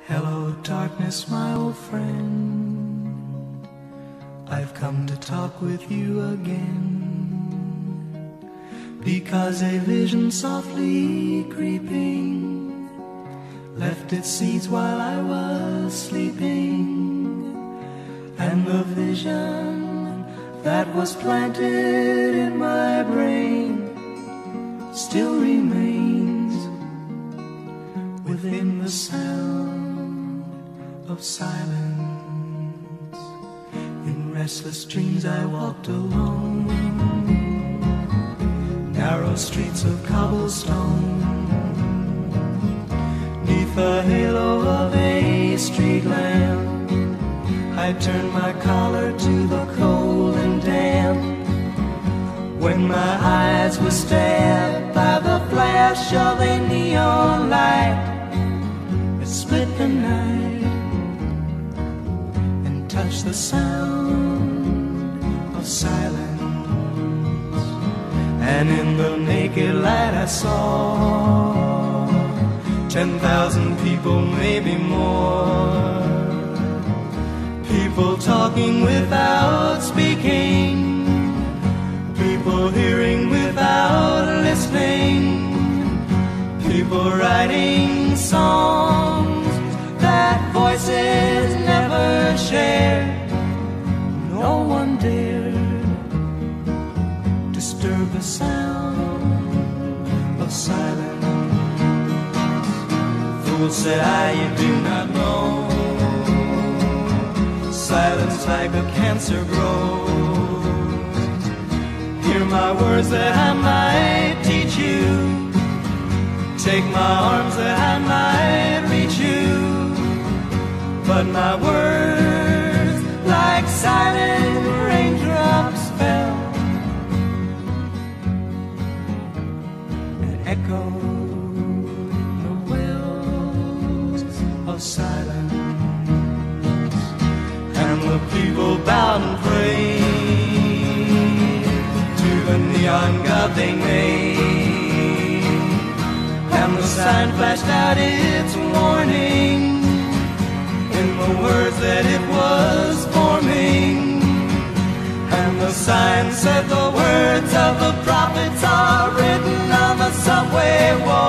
Hello, darkness, my old friend. I've come to talk with you again, because a vision softly creeping left its seeds while I was sleeping, and the vision that was planted in my brain still remains within the sound of silence. In restless dreams I walked alone, narrow streets of cobblestone, neath the halo of a street lamp. I turned my collar to the cold and damp, when my eyes were stabbed by the flash of a neon light that split the night and touched the sound of silence. And in the naked light I saw 10,000 people, maybe more, people talking without speaking, people hearing without listening, people writing songs that voices never shared. No one dared disturb the sound of silence. Fool, said I, you do not know, silence like a cancer grows. Hear my words that I might teach you, take my arms that I might reach you, but my words like silent raindrops fell and echoed the wells of silence. And the people bowed and prayed to the neon god they made, and the sign flashed out its warning in the words that it was forming. And the sign said the words of the prophets are written on the subway wall.